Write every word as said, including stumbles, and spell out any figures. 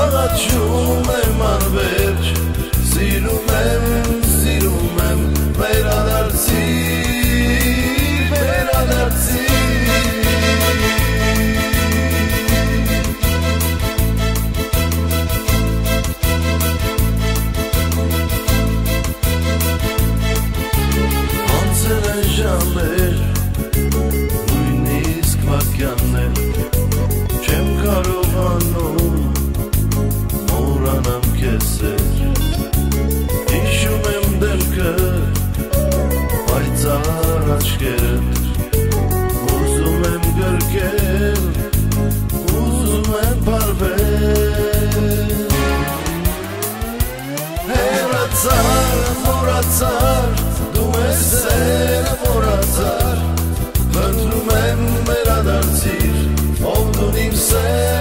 աղաչում եմ անվերջ, սիրում եմ, սիրում եմ, վերադարձիր, վերադարձիր։ Անցել են ժամեր, նույնիսկ վայրկյաններ, չեմ կարողանում մոռանամ քեզ սեր, հիշում եմ դեմքդ, պայծառ աչքերդ, ուզում եմ գրկել, ուզում եմ փարվել, հեռացար, մոռացար, դու ես սերը մոռացար, խնդրում եմ վերադարձիր, ով դու իմ սեր